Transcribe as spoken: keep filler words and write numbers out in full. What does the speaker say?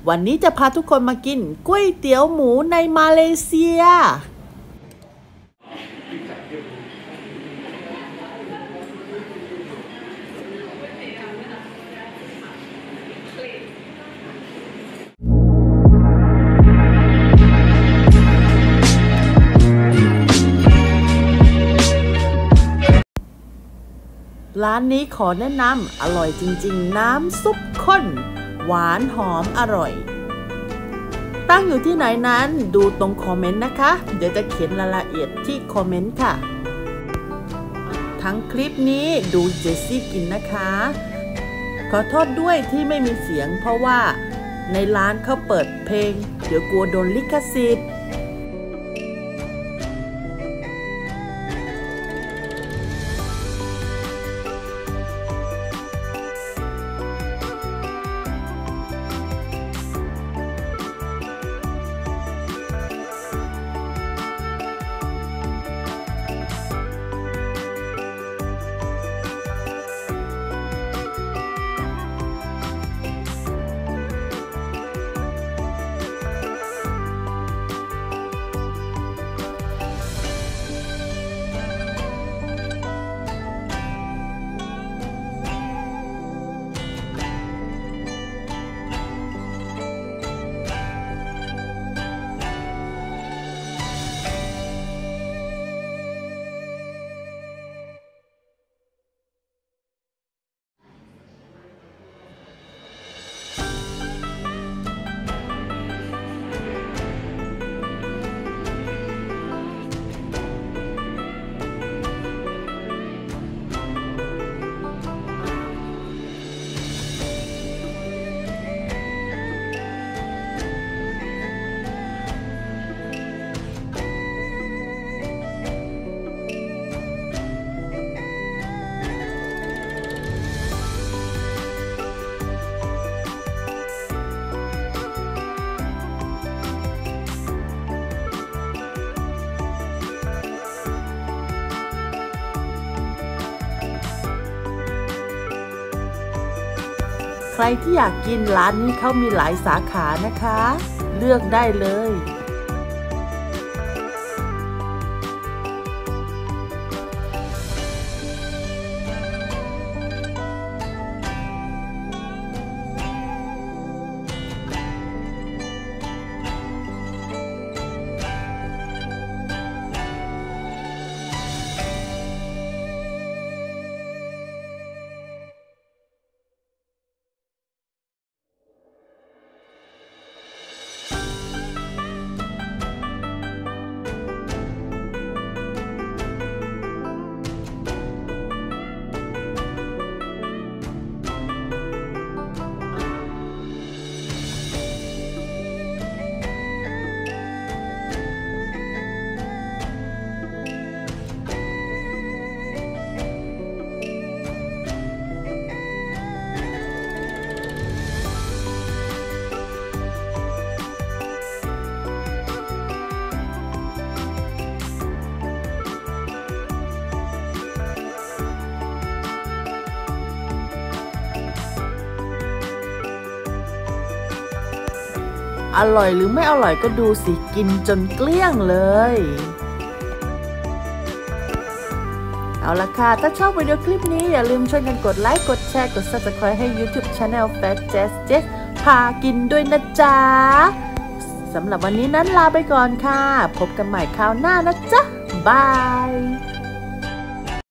วันนี้จะพาทุกคนมากินก๋วยเตี๋ยวหมูในมาเลเซียร้านนี้ขอแนะนำอร่อยจริงๆน้ำซุปข้นหวานหอมอร่อยตั้งอยู่ที่ไหนนั้นดูตรงคอมเมนต์นะคะเดี๋ยวจะเขียนรายละเอียดที่คอมเมนต์ค่ะทั้งคลิปนี้ดูเจสซี่กินนะคะขอโทษด้วยที่ไม่มีเสียงเพราะว่าในร้านเขาเปิดเพลงเดี๋ยวกลัวโดนลิขสิทธิ์ใครที่อยากกินร้านนี้เขามีหลายสาขานะคะเลือกได้เลยอร่อยหรือไม่อร่อยก็ดูสิกินจนเกลี้ยงเลยเอาล่ะค่ะถ้าชอบวิดีโอคลิปนี้อย่าลืมช่วยกันกดไลค์กดแชร์กด ซับสไครบ์ ให้ ยูทูบ Channel Fat Jazz Jess พากินด้วยนะจ๊ะสำหรับวันนี้นั้นลาไปก่อนค่ะพบกันใหม่คราวหน้านะจ๊ะบาย